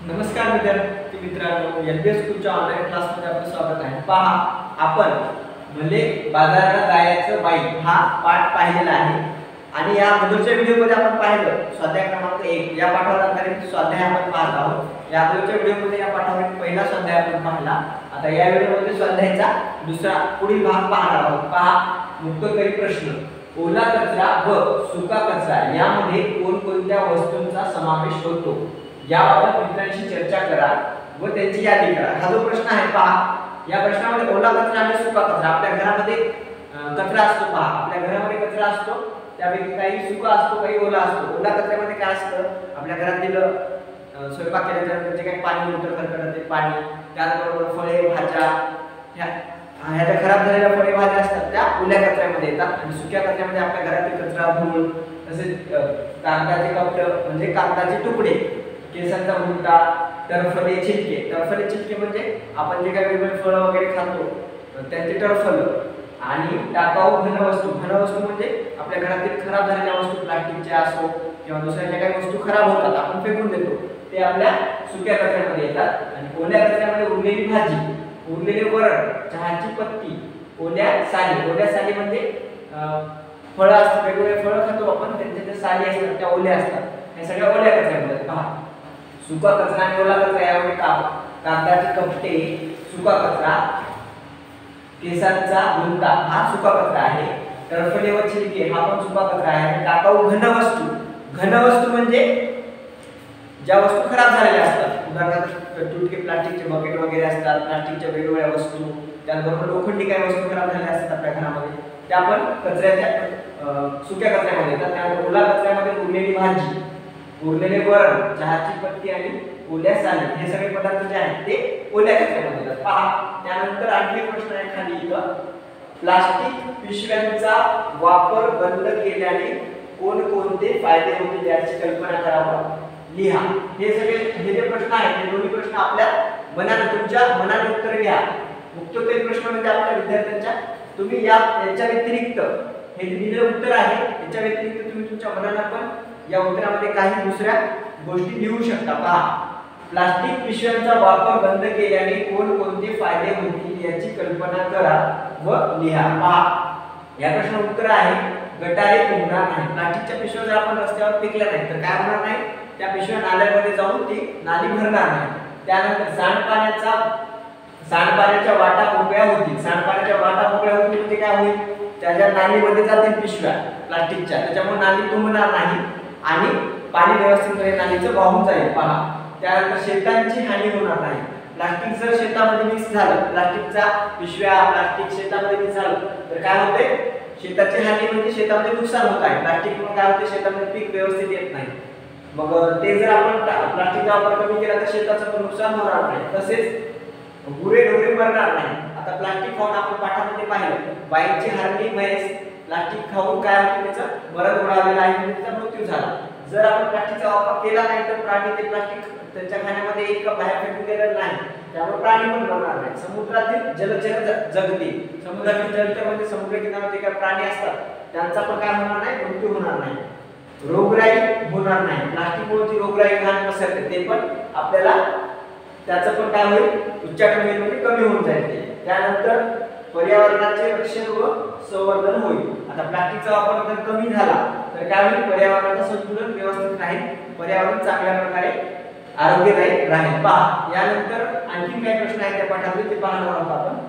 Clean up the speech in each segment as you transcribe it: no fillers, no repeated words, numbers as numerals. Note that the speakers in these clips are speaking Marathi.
नमस्कार विद्यार्थी मित्रांनो, एलबीएस स्कूलच्या ऑनलाईन क्लासमध्ये आपलं स्वागत आहे। पहा, आपण भले बाजाराला जायचं बाई हा पाठ पाहिलेला आहे आणि या अगोदरच्या व्हिडिओमध्ये आपण पाहिलं स्वाध्याय क्रमांक 1 या पाठावर आधारित स्वाध्याय आपण पाहत आहोत। या अगोदरच्या व्हिडिओमध्ये या पाठावर पहिला स्वाध्याय आपण पाहिला। आता या व्हिडिओमध्ये स्वाध्यायाचा दुसरा पुढील भाग पाहणार आहोत। पहा, मुक्तकरी प्रश्न, ओला कचरा व सुका कचरा यामध्ये कोणकोणत्या वस्तूंचा समावेश होतो याबाबत मित्रांशी चर्चा करा व त्यांची यादी करा। हा जो प्रश्न आहे पहा, या प्रश्नामध्ये ओला कचरा आणि सुका कचरा, आपल्या घरामध्ये कचरा असतो। पहा, आपल्या घरामध्ये कचरा असतो, त्यापैकी काही सुका असतो, काही ओला असतो। ओला कचऱ्यामध्ये काय असतं, आपल्या घरातील स्वयंपाक केल्यानंतर जे काही पाणी उरतं खरकटं ते पाणी, त्याचबरोबर फळे भाज्या, ह्या ज्या खराब झालेल्या फळे भाज्या असतात त्या ओल्या कचऱ्यामध्ये येतात। आणि सुक्या कचऱ्यामध्ये आपल्या घरातील कचरा, धूळ, तसेच कागदाचे कपडे म्हणजे कागदाचे तुकडे, केसांचा भुंगा, टरफले छिलके म्हणजे आपण जे काही वेगवेगळे फळ वगैरे खातो त्यांचे टरफल, आणि टाकाऊ घनवस्तू म्हणजे आपल्या घरातील खराब झालेल्या वस्तू, प्लास्टिकच्या असो किंवा दुसऱ्या ज्या काही वस्तू खराब होतात आपण फेकून देतो ते आपल्या सुक्या कचऱ्यामध्ये येतात। आणि ओल्या कचऱ्यामध्ये उरलेली भाजी, उरलेले वरण, चहाची पत्ती, ओल्या साली म्हणजे फळं असतात, वेगवेगळे फळं खातो आपण, त्यांच्या ज्या साली असतात त्या ओल्या असतात, हे सगळ्या ओल्या कचऱ्यामध्ये। पहा, सुका कचरा आणि ओला कचरा यामध्ये कागदाचे कपडे सुका कचरा, केसांचा भुंगा हा सुका कचरा आहे, टरफले व छिलके हा पण सुका कचरा आहे। टाकाऊ घनवस्तू म्हणजे ज्या वस्तू खराब झालेल्या असतात, उदाहरणार्थ तुटके प्लास्टिकचे बकेट वगैरे असतात, प्लास्टिकच्या वेगवेगळ्या वस्तू, त्याचबरोबर लोखंडी काही वस्तू खराब झालेल्या असतात आपल्या घरामध्ये, त्या पण कचऱ्याच्या सुक्या कचऱ्यामध्ये येतात। त्यानंतर ओला कचऱ्यामध्ये उरलेली भाजी, उरलेले वरण, चहाची पत्ती आणि ओल्या साली हे सगळे पदार्थ जे आहेत ते ओल्या कचऱ्यामध्ये येतात। पहा, त्यानंतर आणखी एक प्रश्न आहे खाली इथं, प्लास्टिक पिशव्यांचा वापर बंद केल्याने कोणकोणते फायदे होतील याची कल्पना करावं, लिहा। हे जे प्रश्न आहेत हे दोन्ही प्रश्न आपल्या तुमच्या मनाने उत्तर लिहा। मुक्तकरी प्रश्न म्हणजे आपल्या विद्यार्थ्यांच्या, तुम्ही याच्या व्यतिरिक्त हे दिलेलं उत्तर आहे, याच्या व्यतिरिक्त तुम्ही तुमच्या मनाने पण या उत्तरामध्ये काही दुसऱ्या गोष्टी लिहू शकता। पहा, प्लास्टिक पिशव्यांचा वापर बंद केल्याने कोणकोणते फायदे होतील याची कल्पना करा व लिहा। पहा, या प्रश्नाचं उत्तर आहे गटारे तुंबणार नाही। प्लास्टिकच्या पिशव्या जर आपण रस्त्यावर फेकल्या नाही तर काय होणार नाही, त्या पिशव्या नाल्यामध्ये जाऊन ती नाली भरणार नाही। त्यानंतर सांडपाण्याच्या वाटा मोकळ्या होतील। सांडपाण्याच्या वाटा मोकळ्या होतील म्हणजे काय होईल, त्याच्या नालीमध्ये जातील पिशव्या प्लास्टिकच्या, त्याच्यामुळे नाली तुंबणार नाही आणि पाणी व्यवस्थितपणे नालीचं वाहून जाईल। पहा, त्यानंतर शेतांची हानी होणार नाही। प्लास्टिक जर शेतामध्ये मिक्स झालं, प्लास्टिकचा पिशव्या प्लास्टिक शेतामध्ये मिक्स झालं तर काय होते, शेताची हानी म्हणजे शेतामध्ये नुकसान होत आहे। प्लास्टिकमुळे काय होते, शेतामध्ये पीक व्यवस्थित येत नाही। मग ते जर आपण प्लास्टिकचा वापर कमी केला तर शेताचं पण नुकसान होणार नाही, तसेच गुरेढोरे मरणार नाही। आता प्लास्टिक खाऊन आपण पाठामध्ये पाहिलं, बाईंची हरणी म्हैस प्लास्टिक खाऊन काय होते, त्याचं मरण उडालेलं आहे, त्याचा मृत्यू झाला। जर आपण प्लास्टिकचा वापर केला नाही तर प्राणी ते प्लास्टिक त्यांच्या खाण्यामध्ये एक बाहेर फेकून गेलेलं नाही, त्यामुळे प्राणी पण मरणार नाही। समुद्रातील जलचर जगतील, समुद्रातील जलचर म्हणजे समुद्र किनाऱ्यावर जे प्राणी असतात त्यांचा पण काय होणार नाही, मृत्यू होणार नाही। रोगराई होणार नाही, प्लास्टिकमुळे जी रोगराई घाण पसरते ते पण आपल्याला त्याचं पण काय होईल, उच्चाटन होईल म्हणजे कमी होऊन जाईल। त्यानंतर पर्यावरणाचे रक्षण व संवर्धन होईल। आता प्लास्टिकचा वापर जर कमी झाला तर काय होईल, पर्यावरणाचं संतुलन व्यवस्थित राहील, पर्यावरण चांगल्या प्रकारे आरोग्यदायी राहील। पहा, यानंतर आणखी काही प्रश्न आहेत त्या पाठामध्ये ते पाहणार आहोत आपण।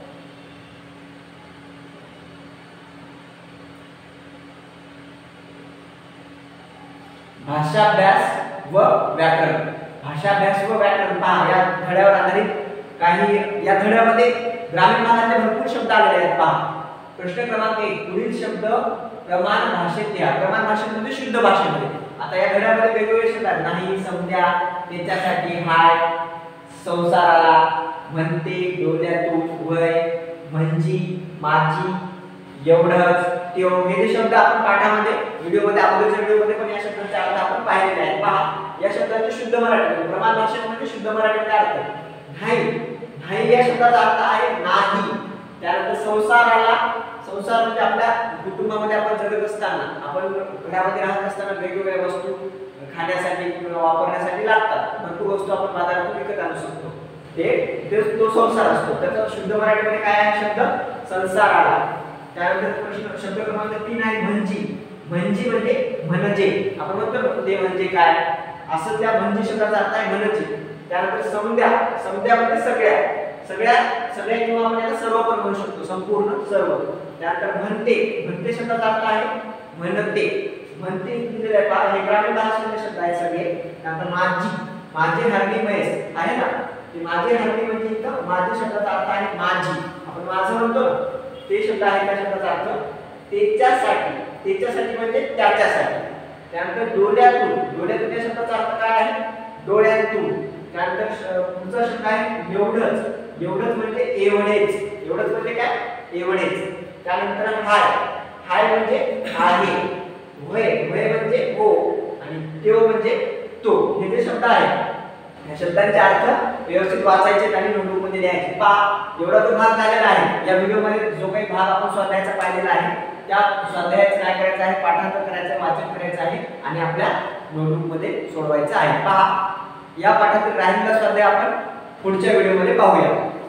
भाषाभ्यास व व्याकरण, भाषाभ्यास व व्याकरण। पहा, या धड्यावर आधारित काही, या धड्यामध्ये ग्रामीण भागातले भरपूर शब्द आलेले आहेत। पहा, प्रश्न क्रमांक 1, पुढील शब्द प्रमाण भाषेत लिहा। प्रमाण भाषेत म्हणजे शुद्ध भाषेमध्ये। आता या धड्यामध्ये वेगवेगळे शब्द आहेत, नाही, समजा, त्याच्यासाठी, हाय, संसाराला, म्हणते, डोल्यातून, वय, म्हणजे, माझी, एवढंच, तेवढं, हे जे शब्द आपण पाठामध्ये व्हिडिओमध्ये अगोदरच्या व्हिडिओमध्ये पण या शब्दांचे अर्थ आपण पाहिलेले आहेत। पहा, या शब्दाचे शुद्ध मराठी प्रमाण भाषेत म्हणजे शुद्ध मराठीमध्ये अर्थ, नाही या शब्दाचा अर्थ आहे नाही, त्यानंतर संसार आला. संसार म्हणजे आपल्या कुटुंबामध्ये आपण जगत असताना, आपण घरामध्ये राहत असताना वेगवेगळ्या वस्तू खाण्यासाठी किंवा वापरण्यासाठी लागतात. भरपूर वस्तू आपण बाजारातून विकत आणू शकतो. तो संसार असतो. त्याचा शुद्ध मराठीमध्ये काय आहे शब्द? संसार आला. त्यानंतर प्रश्न शब्द क्रमांक 3 आहे म्हणजे. म्हणजे आपण म्हणतो ते म्हणजे काय, असं त्या म्हणजे शब्दाचा अर्थ आहे म्हणजे. त्यानंतर समद्या म्हणजे सगळ्या किंवा आपण याला सर्व पण म्हणू शकतो, संपूर्ण सर्व. त्यानंतर म्हणते शब्दाचा अर्थ आहे म्हणते दिलेला आहे पहा. हे ग्रामीण भाषेतले शब्द आहे सगळे. त्यानंतर माझे हरणी म्हैस आहे ना, ते माझे हरणी म्हणजे इथं माझे शब्दाचा अर्थ आहे माझी. आपण माझं म्हणतो ते शब्द आहे त्या शब्दाचा अर्थ त्याच्यासाठी म्हणजे त्याच्यासाठी. त्यानंतर डोळ्यातून या शब्दाचा अर्थ काय आहे? डोळ्यातून. त्यानंतर पुढचा शब्द आहे एवढंच म्हणजे एवढेच म्हणजे काय? एवढेच. त्यानंतर हाय म्हणजे आहे. होय म्हणजे हो आणि त्यो म्हणजे तो. हे जे शब्द आहेत या शब्दांचे अर्थ व्यवस्थित वाचायचे आणि नोटबुक मध्ये लिहायचे. पहा एवढा तो भाग झालेला आहे. या व्हिडिओ मध्ये जो काही भाग आपण स्वाध्यायाचा पाहिलेला आहे त्या स्वाध्यायाचं काय करायचं आहे? पाठांतर करायचं, वाचन करायचं आहे आणि आपल्या नोटबुक मध्ये सोडवायचं आहे. पहा या पाठातील राहिलेला स्वाध्याय आपण पुढच्या व्हिडिओ मध्ये पाहूया.